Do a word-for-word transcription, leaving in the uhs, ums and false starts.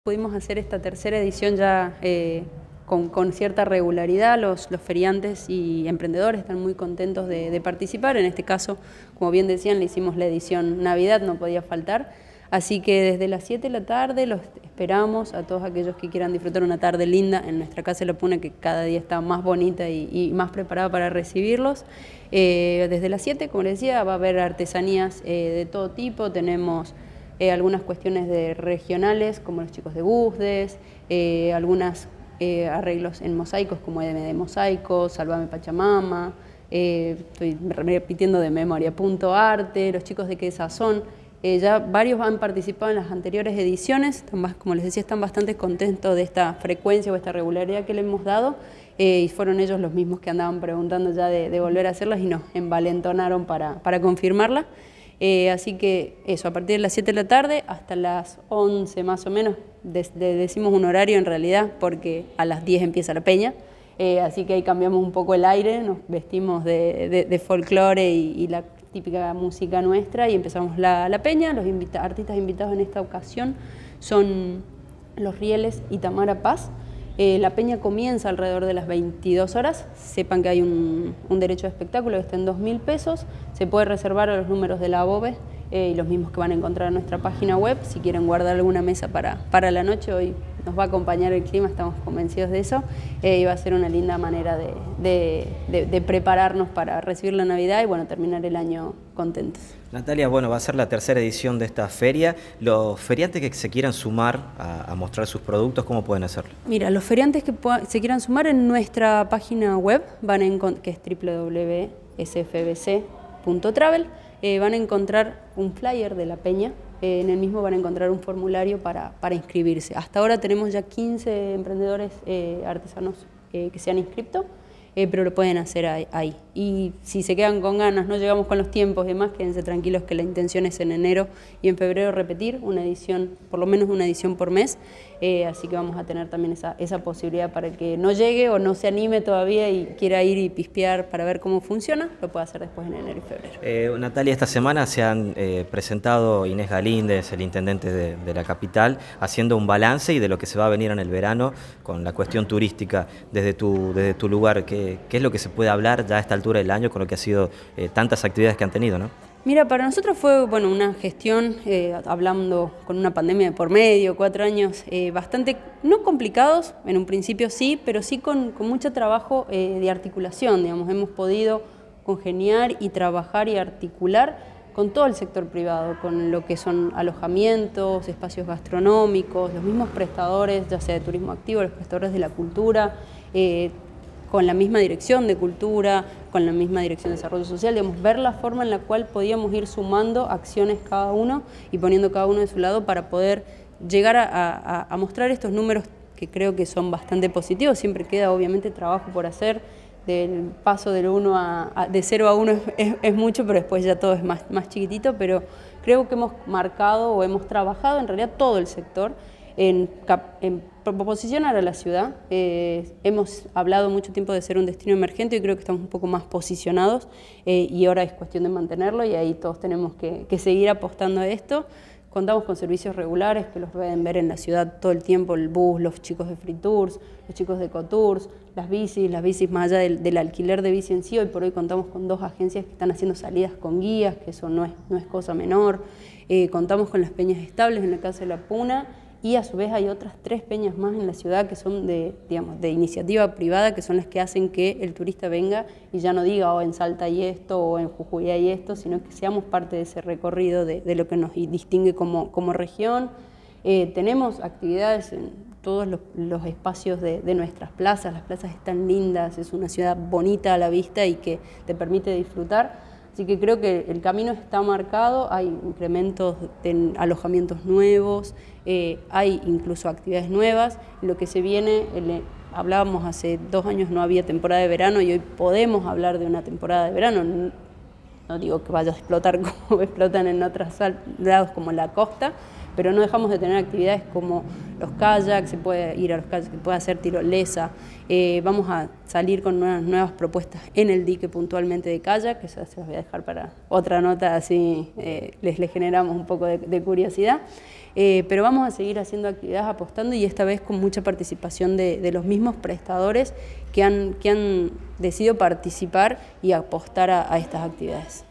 Pudimos hacer esta tercera edición ya eh, con, con cierta regularidad. Los, los feriantes y emprendedores están muy contentos de, de participar. En este caso, como bien decían, le hicimos la edición Navidad, no podía faltar. Así que desde las siete de la tarde los esperamos a todos aquellos que quieran disfrutar una tarde linda en nuestra Casa de la Puna, que cada día está más bonita y, y más preparada para recibirlos. Eh, desde las siete, como les decía, va a haber artesanías eh, de todo tipo. Tenemos Eh, algunas cuestiones de regionales, como los chicos de Guzdes, eh, algunos eh, arreglos en mosaicos, como M de Mosaico, Salvame Pachamama, eh, estoy repitiendo de memoria, Punto Arte, los chicos de Qué Sazón. Eh, ya varios han participado en las anteriores ediciones, como les decía, están bastante contentos de esta frecuencia o esta regularidad que le hemos dado, eh, y fueron ellos los mismos que andaban preguntando ya de, de volver a hacerlas y nos envalentonaron para, para confirmarla. Eh, así que eso, a partir de las siete de la tarde hasta las once más o menos, de, de, decimos un horario en realidad porque a las diez empieza la peña, eh, así que ahí cambiamos un poco el aire, nos vestimos de, de, de folclore y, y la típica música nuestra y empezamos la, la peña. Los invita, artistas invitados en esta ocasión son Los Rieles y Tamara Paz. Eh, la peña comienza alrededor de las veintidós horas, sepan que hay un, un derecho de espectáculo que está en dos mil pesos, se puede reservar a los números de la ABOVE eh, y los mismos que van a encontrar en nuestra página web. Si quieren guardar alguna mesa para, para la noche, hoy nos va a acompañar el clima, estamos convencidos de eso, eh, y va a ser una linda manera de, de, de, de prepararnos para recibir la Navidad y bueno, terminar el año contentos. Natalia, bueno, va a ser la tercera edición de esta feria. Los feriantes que se quieran sumar a, a mostrar sus productos, ¿cómo pueden hacerlo? Mira, los feriantes que se quieran sumar en nuestra página web, van a que es w w w punto s f b c punto travel, eh, van a encontrar un flyer de la peña. Eh, en el mismo van a encontrar un formulario para, para inscribirse. Hasta ahora tenemos ya quince emprendedores eh, artesanos eh, que se han inscrito, eh, pero lo pueden hacer ahí, ahí. Y si se quedan con ganas, no llegamos con los tiempos y demás, quédense tranquilos que la intención es en enero y en febrero repetir una edición, por lo menos una edición por mes, eh, así que vamos a tener también esa, esa posibilidad para el que no llegue o no se anime todavía y quiera ir y pispear para ver cómo funciona, lo puede hacer después en enero y febrero. Eh, Natalia, esta semana se han eh, presentado Inés Galíndez, el intendente de, de la capital, haciendo un balance y de lo que se va a venir en el verano con la cuestión turística desde tu, desde tu lugar. ¿Qué, qué es lo que se puede hablar ya a esta altura del año con lo que ha sido eh, tantas actividades que han tenido, ¿no? Mira, para nosotros fue bueno, una gestión, eh, hablando con una pandemia de por medio, cuatro años, eh, bastante, no complicados, en un principio sí, pero sí con, con mucho trabajo eh, de articulación, digamos, hemos podido congeniar y trabajar y articular con todo el sector privado, con lo que son alojamientos, espacios gastronómicos, los mismos prestadores, ya sea de turismo activo, los prestadores de la cultura, eh, con la misma dirección de cultura, con la misma dirección de desarrollo social, digamos, ver la forma en la cual podíamos ir sumando acciones cada uno y poniendo cada uno de su lado para poder llegar a, a, a mostrar estos números que creo que son bastante positivos. Siempre queda obviamente trabajo por hacer, del paso del uno a, a, de cero a uno es, es, es mucho, pero después ya todo es más, más chiquitito, pero creo que hemos marcado o hemos trabajado en realidad todo el sector en, en posicionar a la ciudad. Eh, hemos hablado mucho tiempo de ser un destino emergente y creo que estamos un poco más posicionados, eh, y ahora es cuestión de mantenerlo y ahí todos tenemos que, que seguir apostando a esto. Contamos con servicios regulares que los pueden ver en la ciudad todo el tiempo, el bus, los chicos de Free Tours, los chicos de Ecotours, las bicis, las bicis más allá del, del alquiler de bici en sí. Hoy por hoy contamos con dos agencias que están haciendo salidas con guías, que eso no es, no es cosa menor. Eh, contamos con las peñas estables en la Casa de la Puna y a su vez hay otras tres peñas más en la ciudad que son de, digamos, de iniciativa privada, que son las que hacen que el turista venga y ya no diga, oh, en Salta hay esto, o en Jujuy hay esto, sino que seamos parte de ese recorrido de, de lo que nos distingue como, como región. Eh, tenemos actividades en todos los, los espacios de, de nuestras plazas, las plazas están lindas, es una ciudad bonita a la vista y que te permite disfrutar. Así que creo que el camino está marcado, hay incrementos de alojamientos nuevos, eh, hay incluso actividades nuevas. Lo que se viene, el, hablábamos hace dos años no había temporada de verano y hoy podemos hablar de una temporada de verano. No, no digo que vaya a explotar como explotan en otros lados como la costa, pero no dejamos de tener actividades como los kayaks, se puede ir a los kayaks, se puede hacer tirolesa, eh, vamos a salir con unas nuevas propuestas en el dique puntualmente de kayak, que eso se los voy a dejar para otra nota, así eh, les, les generamos un poco de, de curiosidad. Eh, pero vamos a seguir haciendo actividades apostando y esta vez con mucha participación de, de los mismos prestadores que han, que han decidido participar y apostar a, a estas actividades.